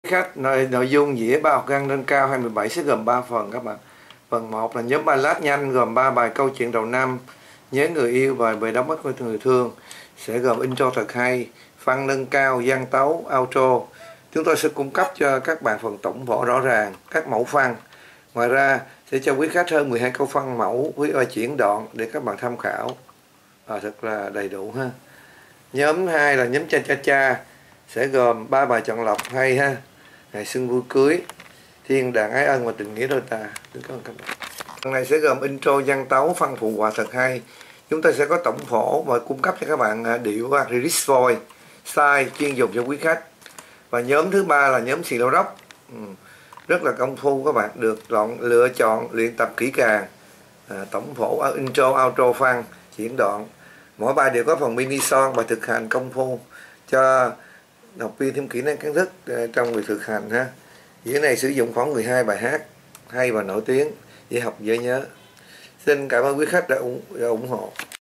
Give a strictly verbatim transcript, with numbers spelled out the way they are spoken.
Khách nội, nội dung dĩa ba học răng nâng cao hai mươi bảy sẽ gồm ba phần các bạn. Phần một là nhóm ballad nhanh gồm ba bài câu chuyện đầu năm, nhớ người yêu và về đóng mất người thương, sẽ gồm intro thật hay, phân nâng cao, gian tấu, outro. Chúng tôi sẽ cung cấp cho các bạn phần tổng võ rõ ràng, các mẫu phân. Ngoài ra sẽ cho quý khách hơn mười hai câu phân mẫu với chuyển đoạn để các bạn tham khảo. À, thật là đầy đủ ha. Nhóm hai là nhóm cha cha cha, sẽ gồm ba bài chọn lọc hay ha. Ngày xuân vui cưới, thiên đàng ái ân và tình nghĩa đôi ta. Phần này sẽ gồm intro, văn tấu, phân phụ họa thật hay. Chúng ta sẽ có tổng phổ và cung cấp cho các bạn điệu release voice style chuyên dùng cho quý khách. Và nhóm thứ ba là nhóm xì lô rock, ừ. rất là công phu, các bạn được chọn lựa chọn luyện tập kỹ càng. À, tổng phổ intro, outro, phân chuyển đoạn, mỗi bài đều có phần mini son và thực hành công phu cho học viên thêm kỹ năng kiến thức trong việc thực hành ha. Diễn này sử dụng khoảng mười hai bài hát hay và nổi tiếng, dễ học dễ nhớ. Xin cảm ơn quý khách đã ủng, đã ủng hộ.